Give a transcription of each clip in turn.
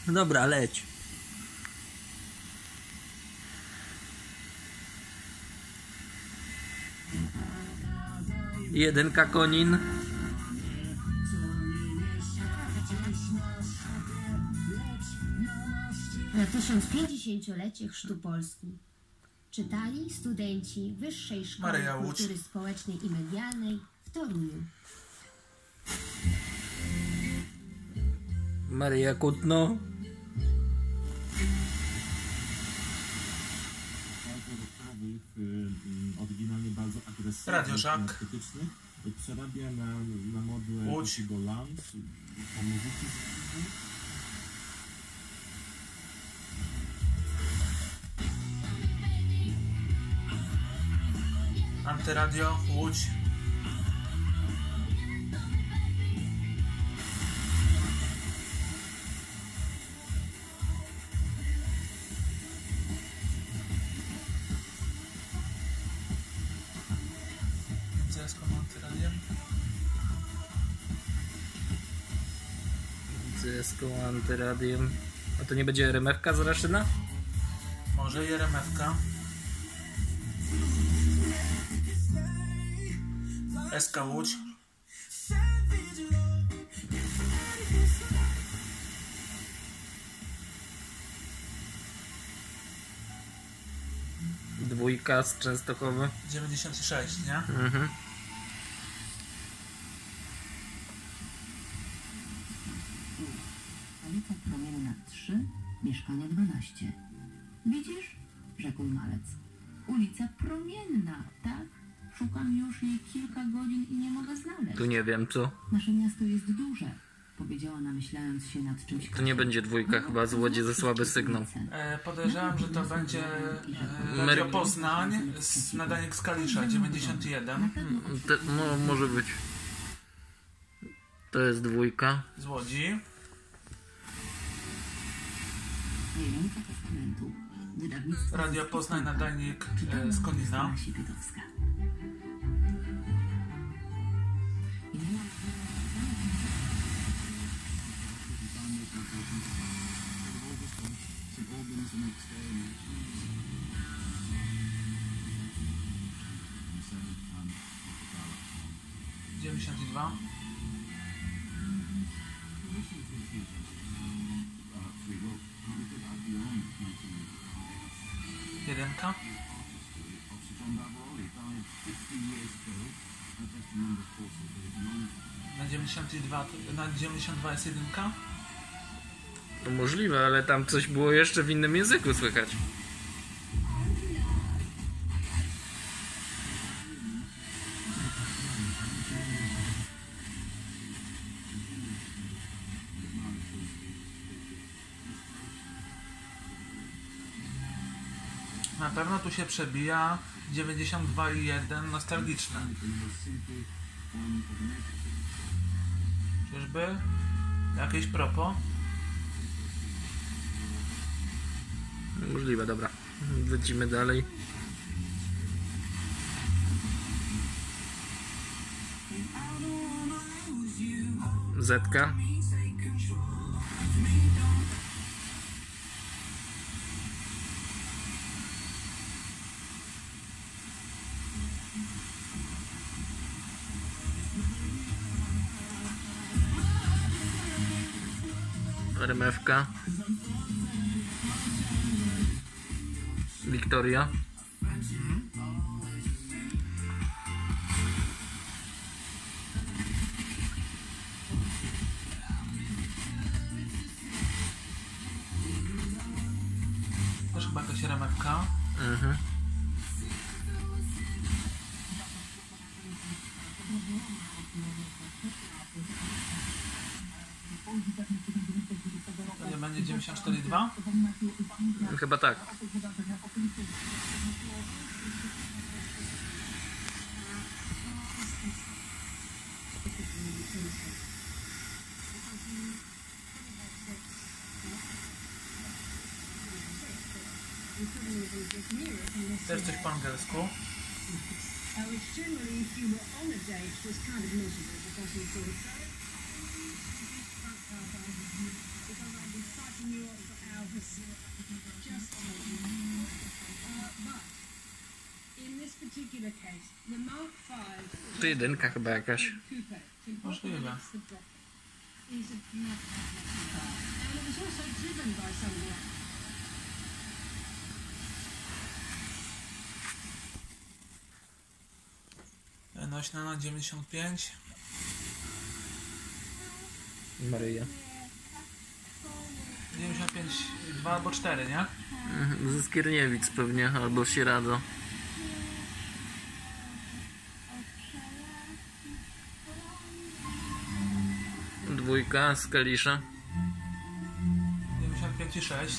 Dobra, leć. Jedynka Konin. Na 1050-lecie Chrztu Polski czytali studenci Wyższej Szkoły Maryja Łódź. Kultury Społecznej i Medialnej w Toruniu. Maryja Kutno. Oryginalnie bardzo agresywny, Radio Żak. narkotyczny, przerabia na modłę Łódź. takiego land, po muzyki. Antyradio, Łódź. Zaraz komu antyradiem. Z antyradiem. A to nie będzie RMF-ka z Raszyna? Może i RMF-ka. SK Łódź. Dwójka z Częstochowy. 96, nie? Mhm. Ulica Promienna 3, mieszkanie 12. Widzisz? Rzekł malec. Ulica Promienna, tak? Szukam już jej kilka godzin i nie mogę znaleźć. Tu nie wiem co. Nasze miasto jest duże, powiedziała, namyślając się nad czymś. To nie będzie dwójka chyba, z Łodzi za słaby sygnał. Podejrzewam, że to będzie Radio Poznań z nadanek z Kalisza, 91. No, może być. To jest dwójka. Z Łodzi. Ręka testamentu. Wydawnictwo Radio Poznań, nadanik z Konina. Siepitowska. Dwa. Jedynka. Na 92, na 92 jest jedynka. To możliwe, ale tam coś było jeszcze w innym języku słychać. Na pewno tu się przebija 92,1 nostalgiczne. Czyżby? Jakieś propos? Możliwe, dobra. Lecimy dalej. Zetka. RMF-ka. Wiktoria. Też chyba jakaś RMF-ka. Mhm. To nie będzie 94,2? Chyba tak. Też coś po angielsku. Czy jedynka chyba jakaś. Możliwe. Nośna na 95. Maryja. 95, 2 albo 4, nie? Ze Skierniewic pewnie, albo Sierado. Dwójka z Kalisza. 95 i 6.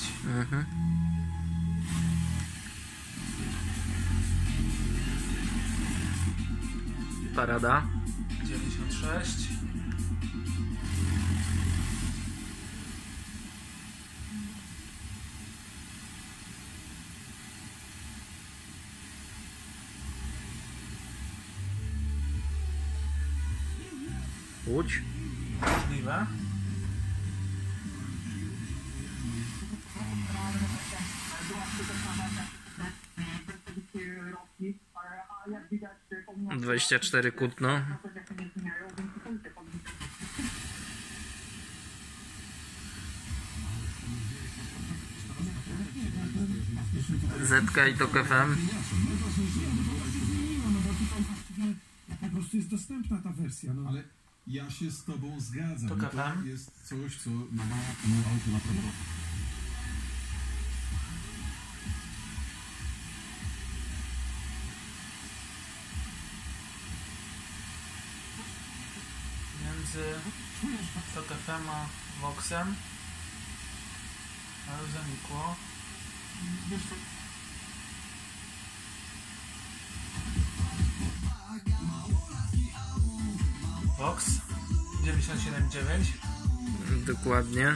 Parada. 96. Łódź. Możliwe. Jak 24 Kutno. Zetka i Tok FM. Po prostu jest dostępna ta wersja. No. Ale ja się z tobą zgadzam. To I katam. jest coś, co nawala no auto naprawdę. Między Tok FM a Voxem. Ale zanikło. Vox 97,9. Dokładnie.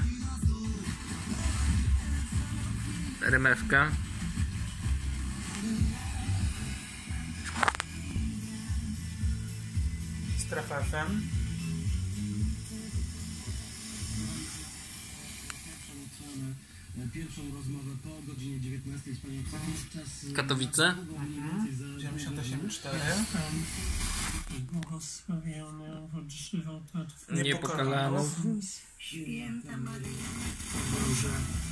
RMF-ka. Strefa FM. Pierwszą rozmowę po godzinie 19 z panią podczas Katowice. 98,4. Błogosławiony owoc żywota Niepokalanów. Święta Maryjo, Boże,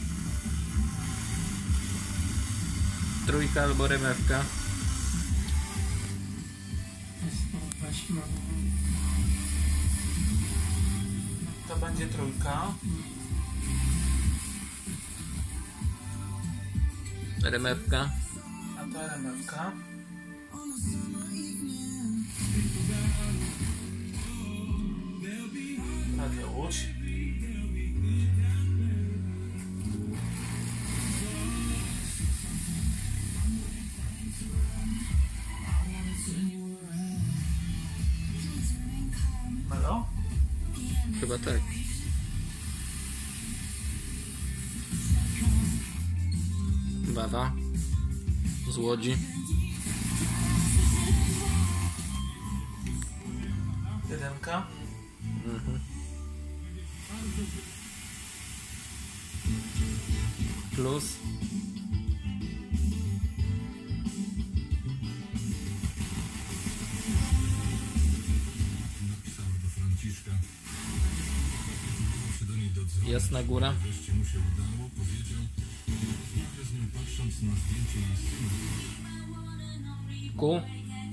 Trójka albo RMF-ka. zdrowaś Maryjo, To będzie trójka. RMF-ka. A to RMF-ka. Radio Łódź. Halo? Chyba tak. Wawa. Z Łodzi. Jedynka. Plus. Napisała do Franciszka. Się do niej dodzwonił. Jasna Góra. Wreszcie mu się udało, powiedział. Rozmawiał z nią patrząc na zdjęcie jej syna. Ku.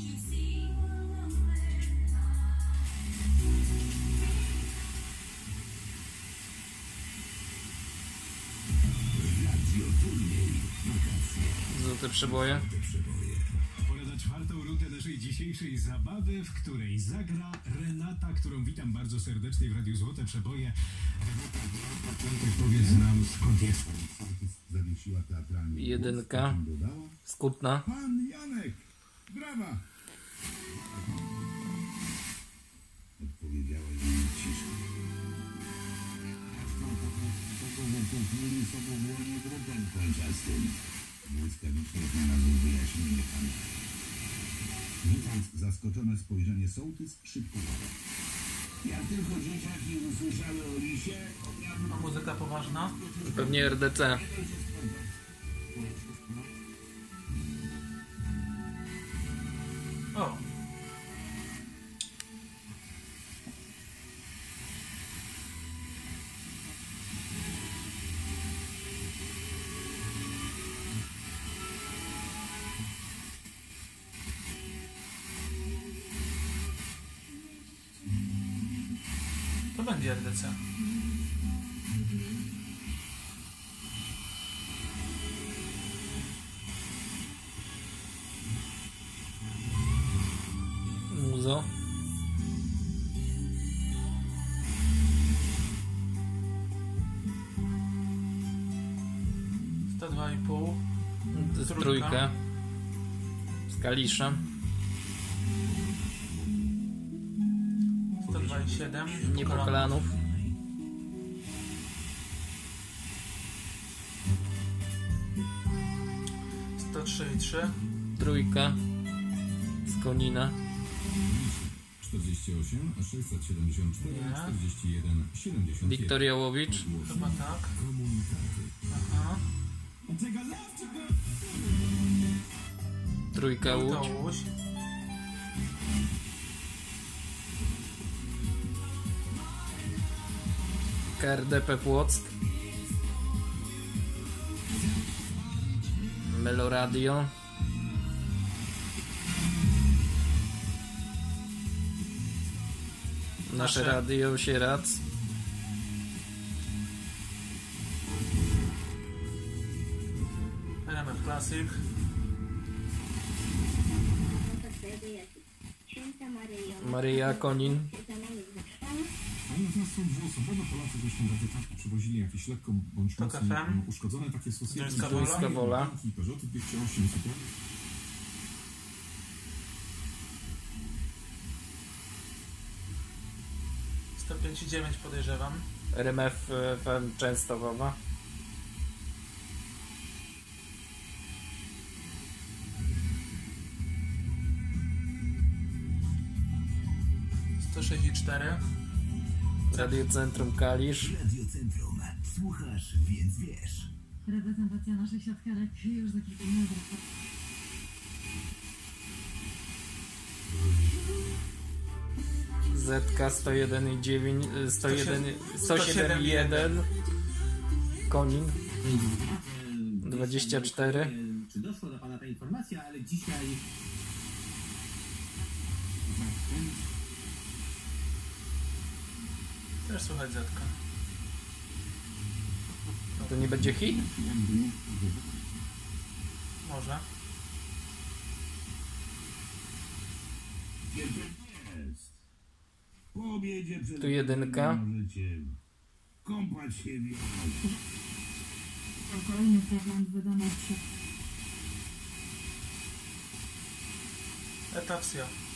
Złote przeboje. Pora na czwartą rundę naszej dzisiejszej zabawy, w której zagra Renata, którą witam bardzo serdecznie w Radiu Złote Przeboje. Renata, powiedz nam, skąd jest pan? Zawiesiła teatralnie. Jedynka. Dodała. Skutna. Pan Janek! Brawa! Odpowiedziała jej ciszej. Kupili sobą wolnie drogą kolczastym. Błyskawicznie znalazł wyjaśnienie pana. Widząc zaskoczone spojrzenie sołtys, szybko dodał. Jak tylko dzieciaki usłyszały o lisie, A muzyka poważna? Pewnie RDC. O! będzie RDC. Muzo. To 2,5. Trójkę. Z Kalisza. 102,7. Niepokolanów. To 3,3. Trójka. Z Konina. 48, 674, Nie. 41, 71. Wiktoria Łowicz. Chyba tak. Komunikaty. Aha. Trójka To Łódź. Łódź. KRDP Płock. Meloradio. Nasze radio Sierac. RMF Classic. Maryja Konin. Ale natomiast są dwuosobowe. Polacy zresztą gazetach przywozili jakieś lekko bądź To mocno KFM. uszkodzone takie Society. Duńska Wola. Peugeoty 208 super. To 105,9 podejrzewam. RMF FM Częstochowa. Radio Centrum Kalisz. Radiocentrum. Słuchasz, więc wiesz. Reprezentacja naszych siatkarek już za kilka minut. ZK 101,9, 107,1. Konin. 24. Czy doszła do Pana ta informacja, ale dzisiaj... Też słychać Zetka. To nie będzie hit? Może. Po obiedzie przed Tu jedynka. możecie kąpać się w jeziorze. Kolejny fragment wydany przez... Etapsja.